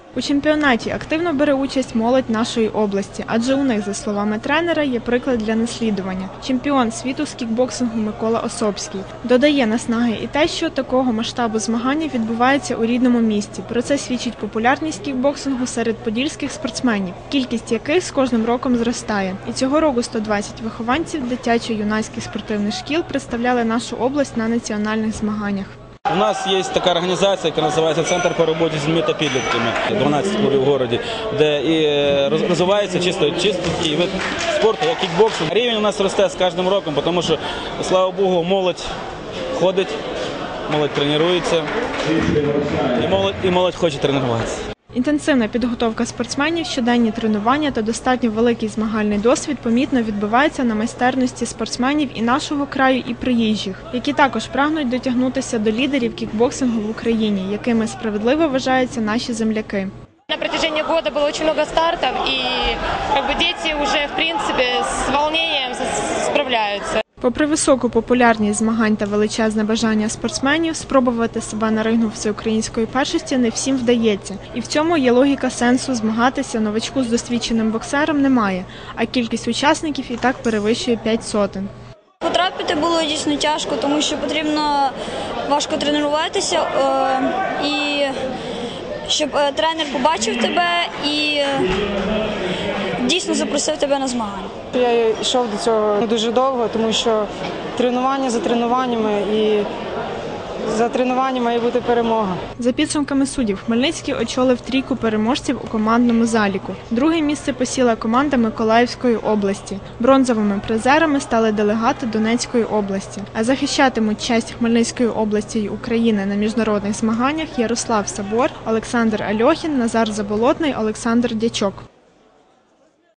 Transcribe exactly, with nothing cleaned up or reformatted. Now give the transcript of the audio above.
У чемпіонаті активно бере участь молодь нашої області, адже у них, за словами тренера, є приклад для наслідування. Чемпіон світу з кікбоксингу Микола Осопський. Додає наснаги і те, що такого масштабу змагання відбувається у рідному місті. Про це свідчить популярність кікбоксингу серед подільських спортсменів, кількість яких з кожним роком зростає. І цього року сто двадцять вихованців дитячо-юнацьких спортивних шкіл представляли нашу область на національних змаганнях. У нас є така організація, яка називається «Центр по роботі з дітьми та підлітками», дванадцять клубів в місті, де і розвивається чисто, чисто такий вид спорту, як кікбоксинг. Рівень у нас росте з кожним роком, тому що, слава Богу, молодь ходить, молодь тренується, і молодь, і молодь хоче тренуватися. Інтенсивна підготовка спортсменів, щоденні тренування та достатньо великий змагальний досвід помітно відбивається на майстерності спортсменів і нашого краю, і приїжджих, які також прагнуть дотягнутися до лідерів кікбоксингу в Україні, якими справедливо вважаються наші земляки. На протяжении года было очень много стартов, и как бы дети уже, в принципе, с волнением справляются. Попри високу популярність змагань та величезне бажання спортсменів, спробувати себе на рингу всеукраїнської першості не всім вдається. І в цьому є логіка сенсу: змагатися новачку з досвідченим боксером немає, а кількість учасників і так перевищує п'ять сотень. Потрапити було дійсно тяжко, тому що потрібно важко тренуватися, і щоб тренер побачив тебе і дійсно запросив тебе на змагання. Я йшов до цього дуже довго, тому що тренування за тренуваннями, і за тренуванням має бути перемога. За підсумками суддів, Хмельницький очолив трійку переможців у командному заліку. Друге місце посіла команда Миколаївської області. Бронзовими призерами стали делегати Донецької області. А захищатимуть честь Хмельницької області й України на міжнародних змаганнях Ярослав Сабор, Олександр Альохін, Назар Заболотний, Олександр Дячок.